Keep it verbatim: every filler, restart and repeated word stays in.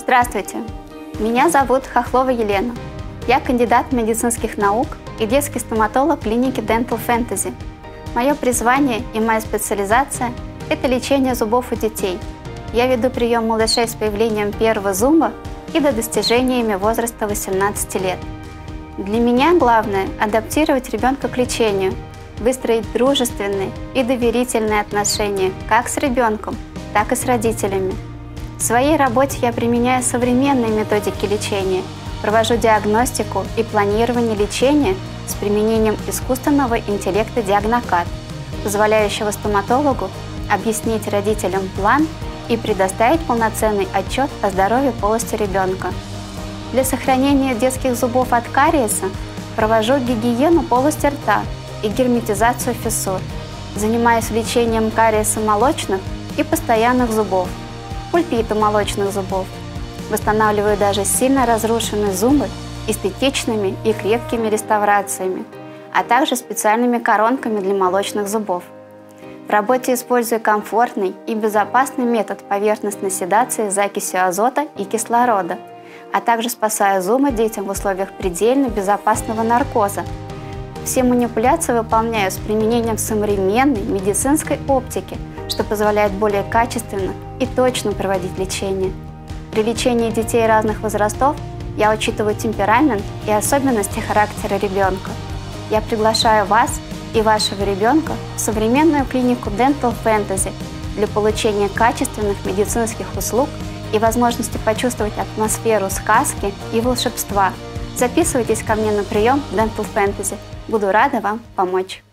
Здравствуйте! Меня зовут Хохлова Елена. Я кандидат медицинских наук и детский стоматолог клиники Dental Fantasy. Мое призвание и моя специализация – это лечение зубов у детей. Я веду прием малышей с появлением первого зуба и до достижения ими возраста восемнадцати лет. Для меня главное – адаптировать ребенка к лечению, выстроить дружественные и доверительные отношения как с ребенком, так и с родителями. В своей работе я применяю современные методики лечения, провожу диагностику и планирование лечения с применением искусственного интеллекта Диагнокад, позволяющего стоматологу объяснить родителям план и предоставить полноценный отчет о здоровье полости ребенка. Для сохранения детских зубов от кариеса провожу гигиену полости рта и герметизацию фиссур, занимаюсь лечением кариеса молочных и постоянных зубов, пульпита молочных зубов, восстанавливаю даже сильно разрушенные зубы эстетичными и крепкими реставрациями, а также специальными коронками для молочных зубов. В работе использую комфортный и безопасный метод поверхностной седации с закисью азота и кислорода, а также спасаю зубы детям в условиях предельно безопасного наркоза. Все манипуляции выполняю с применением современной медицинской оптики, что позволяет более качественно и точно проводить лечение. При лечении детей разных возрастов я учитываю темперамент и особенности характера ребенка. Я приглашаю вас и вашего ребенка в современную клинику Dental Fantasy для получения качественных медицинских услуг и возможности почувствовать атмосферу сказки и волшебства. Записывайтесь ко мне на прием в Dental Fantasy. Буду рада вам помочь.